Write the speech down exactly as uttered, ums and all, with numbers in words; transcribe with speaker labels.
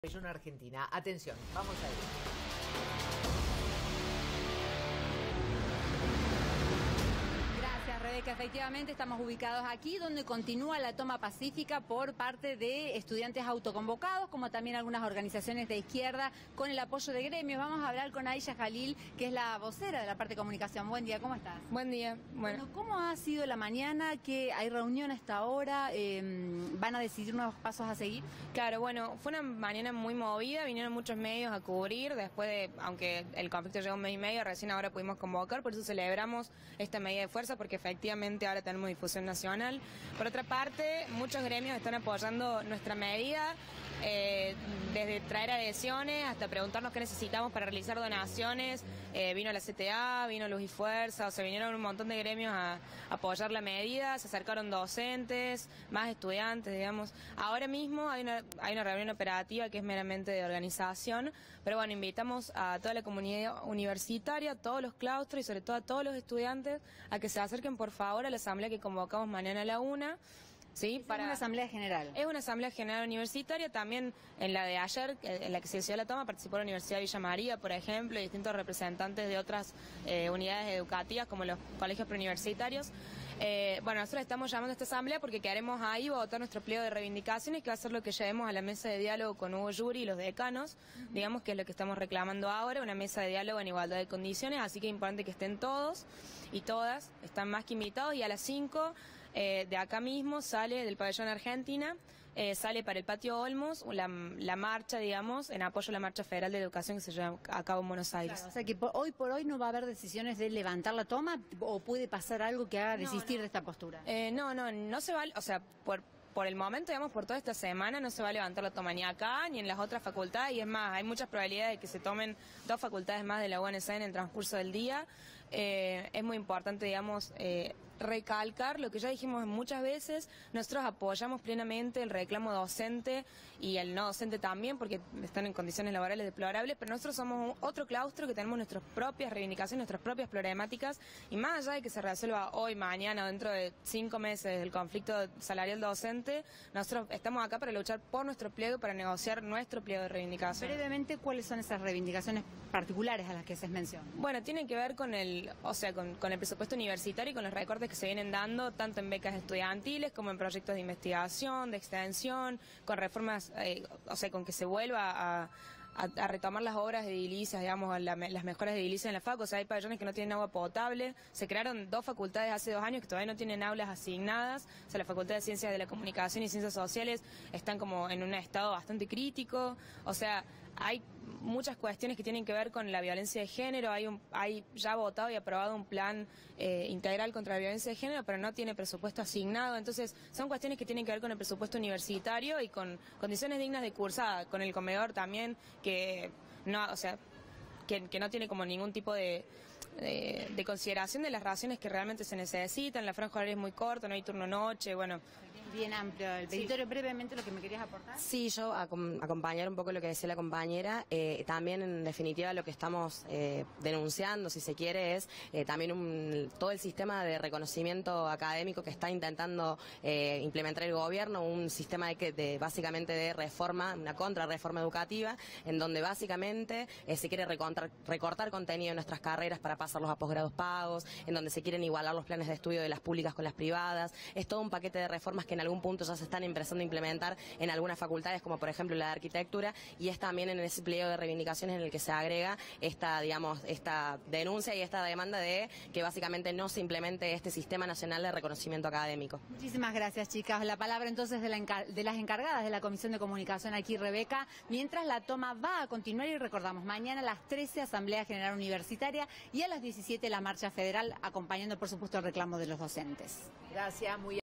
Speaker 1: En Argentina. Atención, vamos a ir.
Speaker 2: Gracias, Rebeca. Efectivamente, estamos ubicados aquí donde continúa la toma pacífica por parte de estudiantes autoconvocados, como también algunas organizaciones de izquierda, con el apoyo de gremios. Vamos a hablar con Aisha Jalil, que es la vocera de la parte de comunicación. Buen día, ¿cómo estás?
Speaker 3: Buen día. Bueno,
Speaker 2: bueno ¿cómo ha sido la mañana? ¿Que hay reunión hasta ahora? Eh, ¿Van a decidir nuevos pasos a seguir?
Speaker 3: Claro, bueno, fue una mañana muy movida, vinieron muchos medios a cubrir, después de, aunque el conflicto llegó un mes y medio, recién ahora pudimos convocar, por eso celebramos esta medida de fuerza, porque efectivamente ahora tenemos difusión nacional. Por otra parte, muchos gremios están apoyando nuestra medida, eh, desde traer adhesiones hasta preguntarnos qué necesitamos para realizar donaciones. Eh, vino la C T A, vino Luz y Fuerza, o sea, vinieron un montón de gremios a, a apoyar la medida, se acercaron docentes, más estudiantes, digamos. Ahora mismo hay una, hay una reunión operativa que es meramente de organización, pero bueno, invitamos a toda la comunidad universitaria, a todos los claustros y sobre todo a todos los estudiantes a que se acerquen por favor a la asamblea que convocamos mañana a la una. Sí,
Speaker 2: para... Es una asamblea general.
Speaker 3: Es una asamblea general universitaria, también en la de ayer, en la que se decidió la toma, participó la Universidad de Villa María, por ejemplo, y distintos representantes de otras eh, unidades educativas, como los colegios preuniversitarios. Eh, bueno, nosotros estamos llamando a esta asamblea porque queremos ahí votar nuestro pliego de reivindicaciones, que va a ser lo que llevemos a la mesa de diálogo con Hugo Yuri y los decanos, uh-huh. digamos que es lo que estamos reclamando ahora, una mesa de diálogo en igualdad de condiciones, así que es importante que estén todos y todas, están más que invitados, y a las cinco eh, de acá mismo sale del pabellón Argentina, eh, sale para el patio Olmos la, la marcha, digamos, en apoyo a la marcha federal de educación que se lleva a cabo en Buenos Aires.
Speaker 2: Claro, o sea que por, hoy por hoy no va a haber decisiones de levantar la toma, o puede pasar algo que haga desistir no, no. de esta postura.
Speaker 3: Eh, no, no, no se va, o sea, por... Por el momento, digamos, por toda esta semana no se va a levantar la toma ni acá ni en las otras facultades, y es más, hay muchas probabilidades de que se tomen dos facultades más de la U N C en el transcurso del día. Eh, es muy importante, digamos, eh, recalcar lo que ya dijimos muchas veces. Nosotros apoyamos plenamente el reclamo docente y el no docente también, porque están en condiciones laborales deplorables, pero nosotros somos otro claustro que tenemos nuestras propias reivindicaciones, nuestras propias problemáticas, y más allá de que se resuelva hoy, mañana, dentro de cinco meses el conflicto salarial docente, nosotros estamos acá para luchar por nuestro pliego, para negociar nuestro pliego de reivindicación.
Speaker 2: Brevemente, ¿cuáles son esas reivindicaciones particulares a las que se menciona?
Speaker 3: Bueno, tienen que ver con el, o sea, con, con el presupuesto universitario y con los recortes que se vienen dando, tanto en becas estudiantiles como en proyectos de investigación, de extensión, con reformas, eh, o sea, con que se vuelva a... A, a retomar las obras de edilicias, digamos, la, las mejoras de edilicias en la facu. O sea, hay pabellones que no tienen agua potable. Se crearon dos facultades hace dos años que todavía no tienen aulas asignadas. O sea, la Facultad de Ciencias de la Comunicación y Ciencias Sociales están como en un estado bastante crítico. O sea, hay muchas cuestiones que tienen que ver con la violencia de género. Hay, un, hay ya votado y aprobado un plan eh, integral contra la violencia de género, pero no tiene presupuesto asignado. Entonces, son cuestiones que tienen que ver con el presupuesto universitario y con condiciones dignas de cursada, con el comedor también, que no, o sea, que, que no tiene como ningún tipo de, de, de consideración de las raciones que realmente se necesitan. La franja horaria es muy corta, no hay turno noche, bueno.
Speaker 2: Bien amplio el territorio. Sí. Brevemente, lo que me querías aportar.
Speaker 4: Sí, yo acom acompañar un poco lo que decía la compañera. Eh, también, en definitiva, lo que estamos eh, denunciando, si se quiere, es eh, también un, todo el sistema de reconocimiento académico que está intentando eh, implementar el gobierno, un sistema de, que, de básicamente de reforma, una contrarreforma educativa, en donde básicamente eh, se quiere recortar, recortar contenido en nuestras carreras para pasarlos a posgrados pagos, en donde se quieren igualar los planes de estudio de las públicas con las privadas. Es todo un paquete de reformas que en algún punto ya se están empezando a implementar en algunas facultades, como por ejemplo la de arquitectura, y es también en ese pliego de reivindicaciones en el que se agrega esta, digamos, esta denuncia y esta demanda de que básicamente no se implemente este sistema nacional de reconocimiento académico.
Speaker 2: Muchísimas gracias, chicas. La palabra entonces de, la de las encargadas de la Comisión de Comunicación aquí, Rebeca, mientras la toma va a continuar, y recordamos, mañana a las trece Asamblea General Universitaria y a las diecisiete la Marcha Federal, acompañando por supuesto el reclamo de los docentes.
Speaker 1: Gracias, muy